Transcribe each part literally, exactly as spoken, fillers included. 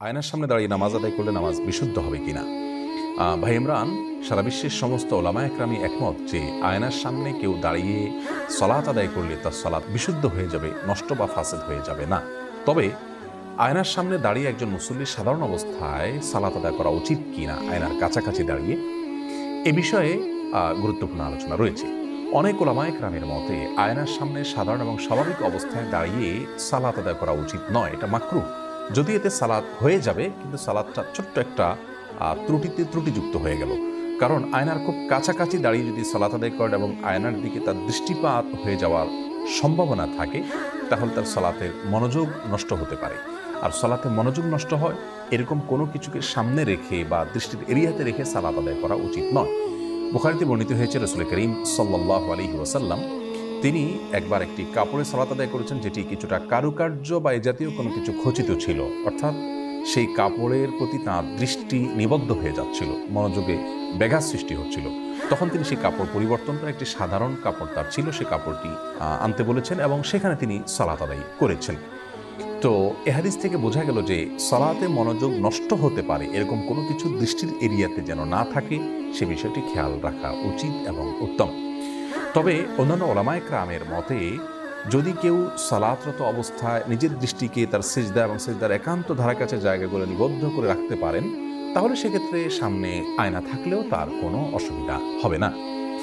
আয়নার সামনে দাঁড়িয়ে নামাজ আদায় করলে নামাজ বিশুদ্ধ হবে কিনা। ভাই ইমরান, সারা বিশ্বের সমস্ত ওলামা একরামই একমত যে আয়নার সামনে কেউ দাঁড়িয়ে সলাত আদায় করলে তার সলাত বিশুদ্ধ হয়ে যাবে, নষ্ট বা ফাসেদ হয়ে যাবে না। তবে আয়নার সামনে দাঁড়িয়ে একজন মুসল্লির সাধারণ অবস্থায় সালাত আদায় করা উচিত কিনা, আয়নার কাছাকাছি দাঁড়িয়ে, এ বিষয়ে গুরুত্বপূর্ণ আলোচনা রয়েছে। অনেক ওলামা একরামের মতে আয়নার সামনে সাধারণ এবং স্বাভাবিক অবস্থায় দাঁড়িয়ে সালাত আদায় করা উচিত নয়, এটা মাকরুহ। যদি এতে সালাত হয়ে যাবে, কিন্তু সালাতটা ছোট্ট একটা ত্রুটিতে ত্রুটিযুক্ত হয়ে গেল। কারণ আয়নার খুব কাছাকাছি দাঁড়িয়ে যদি সালাত আদায় করেন এবং আয়নার দিকে তার দৃষ্টিপাত হয়ে যাওয়ার সম্ভাবনা থাকে, তাহলে তার সালাতের মনোযোগ নষ্ট হতে পারে। আর সালাতে মনোযোগ নষ্ট হয় এরকম কোনো কিছুকে সামনে রেখে বা দৃষ্টির এরিয়াতে রেখে সালাত আদায় করা উচিত নয়। বুখারীতে বর্ণিত হয়েছে রাসূল করিম সাল্লাল্লাহু আলাইহি ওয়াসাল্লাম তিনি একবার একটি কাপড়ে সালাত আদায় করেছেন, যেটি কিছুটা কারুকার্য বা এ জাতীয় কোনো কিছু খচিত ছিল, অর্থাৎ সেই কাপড়ের প্রতি তাঁর দৃষ্টি নিবদ্ধ হয়ে যাচ্ছিল, মনোযোগে ব্যাঘাত সৃষ্টি হচ্ছিল। তখন তিনি সেই কাপড় পরিবর্তন করে একটি সাধারণ কাপড় তার ছিল, সেই কাপড়টি আনতে বলেছেন এবং সেখানে তিনি সালাত আদায় করেছেন। তো এ হাদিস থেকে বোঝা গেল যে সালাতে মনোযোগ নষ্ট হতে পারে এরকম কোনো কিছু দৃষ্টির এরিয়াতে যেন না থাকে, সে বিষয়টি খেয়াল রাখা উচিত এবং উত্তম। তবে অন্যান্য ওলামা একরামের মতে যদি কেউ সালাতরত অবস্থায় নিজের দৃষ্টিকে তার সিজদা এবং সিজদার একান্ত ধারা কাছে জায়গাগুলো নিবদ্ধ করে রাখতে পারেন, তাহলে সেক্ষেত্রে সামনে আয়না থাকলেও তার কোনো অসুবিধা হবে না।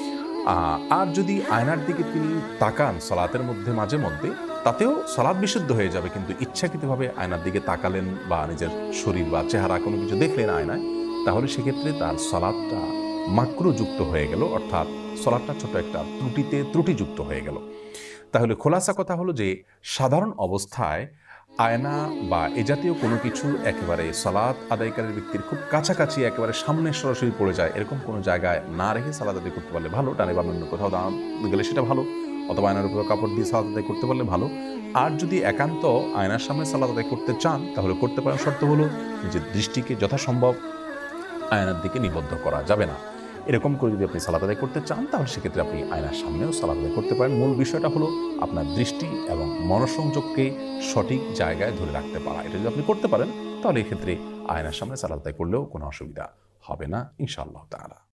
আর যদি আয়নার দিকে তিনি তাকান সালাতের মধ্যে মাঝে মধ্যে, তাতেও সালাত বিশুদ্ধ হয়ে যাবে, কিন্তু ইচ্ছাকৃতভাবে আয়নার দিকে তাকালেন বা নিজের শরীর বা চেহারা কোনো কিছু দেখলেন আয়নায়, তাহলে সেক্ষেত্রে তার সালাতটা মাকরুযুক্ত হয়ে গেল, অর্থাৎ সালাতটা ছোট একটা ত্রুটিতে ত্রুটিযুক্ত হয়ে গেল। তাহলে খোলাসা কথা হলো যে সাধারণ অবস্থায় আয়না বা এ জাতীয় কোনো কিছু একেবারে সালাত আদায়কারী ব্যক্তির খুব কাছাকাছি একেবারে সামনে সরাসরি পড়ে যায় এরকম কোনো জায়গায় না রেখে সালাত আদায় করতে পারলে ভালো। ডানে বামে অন্য কোথাও দাঁড়ানো গেলে সেটা ভালো, অথবা আয়নার উপর কাপড় দিয়ে সালাত আদায় করতে পারলে ভালো। আর যদি একান্ত আয়নার সামনে সালাত আদায় করতে চান তাহলে করতে পারেন, শর্ত হলো নিজের দৃষ্টিকে যথাসম্ভব আয়নার দিকে নিবদ্ধ করা যাবে না। এরকম করে যদি আপনি সালাত আদায় করতে চান তাহলে সেক্ষেত্রে আপনি আয়নার সামনেও সালাত আদায় করতে পারেন। মূল বিষয়টা হলো আপনার দৃষ্টি এবং মনোসংযোগকে সঠিক জায়গায় ধরে রাখতে পারা। এটা যদি আপনি করতে পারেন তাহলে এক্ষেত্রে আয়নার সামনে সালাত আদায় করলেও কোনো অসুবিধা হবে না ইনশাআল্লাহ তাআলা।